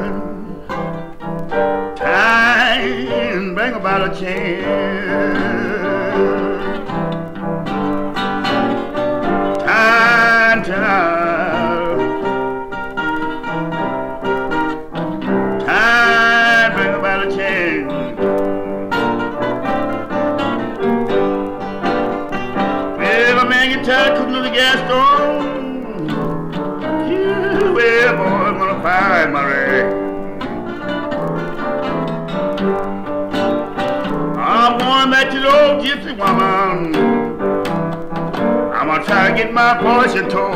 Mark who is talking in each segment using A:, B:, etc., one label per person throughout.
A: time bring about a change. Time bring about a change. Well, a man get tired of cooking on the gas stove. Yeah, well, boy, I'm gonna find my rag. I'm going back to the old gypsy woman. I'm gonna try to get my voice in tow.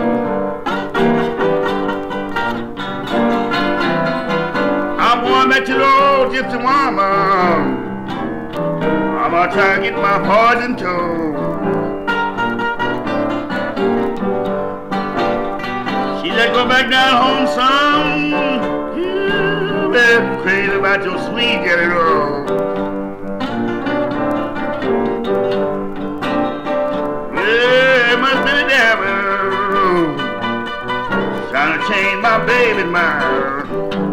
A: I'm going back to the old gypsy woman. I'm gonna try to get my voice in tow. She said, go back down home, son. You better crazy about your sweet jelly roll. Trying to change my baby's mind.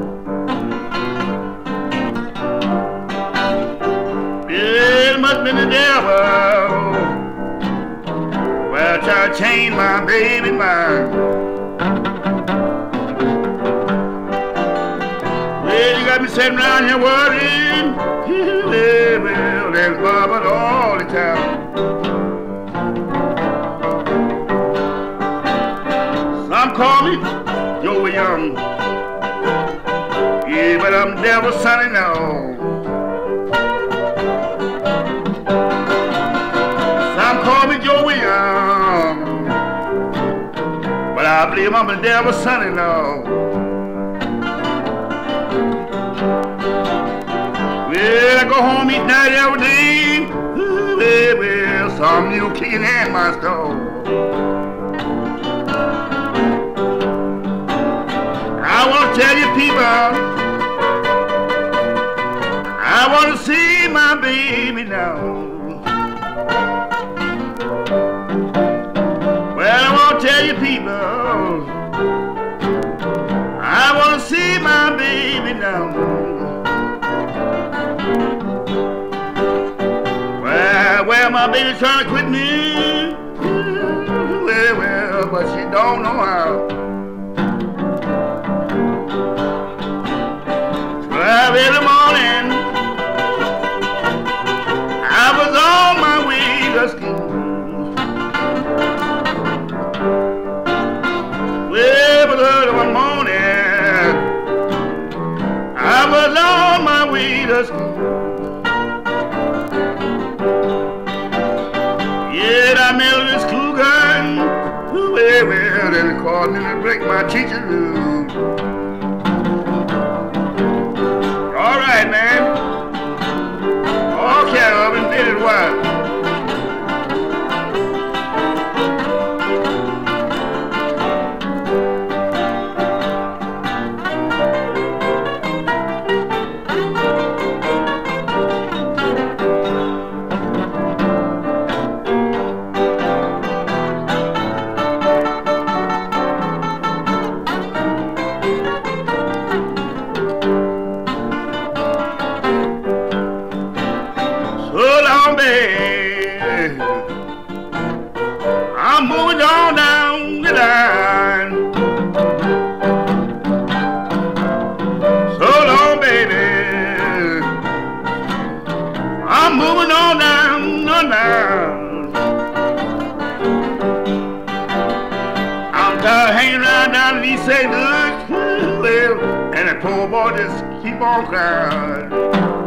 A: It must have been the devil. Well, trying to change my baby's mind. Well, you got me sitting around here worrying. Well, there's bubble all the time. Some call me Joey Young. Yeah, but I'm Devil's Sonny now. Some call me Joey Young, but I believe I'm the Devil's Sonny now. Well, I go home eat night every day. Well, some new kicking in my stove. I want to tell you people, I want to see my baby now. Well, I want to tell you people, I want to see my baby now. Well, my baby's trying to quit me. Well, but she don't know how. Every morning I was on my way to school. Well, but early one morning I was on my way to school. Yet I met this cool guy. Well, and it caused me to break my teacher's rule. All right, man. Okay, I've been dating a while. I'm moving on down the line. So long, baby. I'm moving on down the line. I'm tired of hanging around down in East St. Louis. Well, and that poor boy just keep on crying.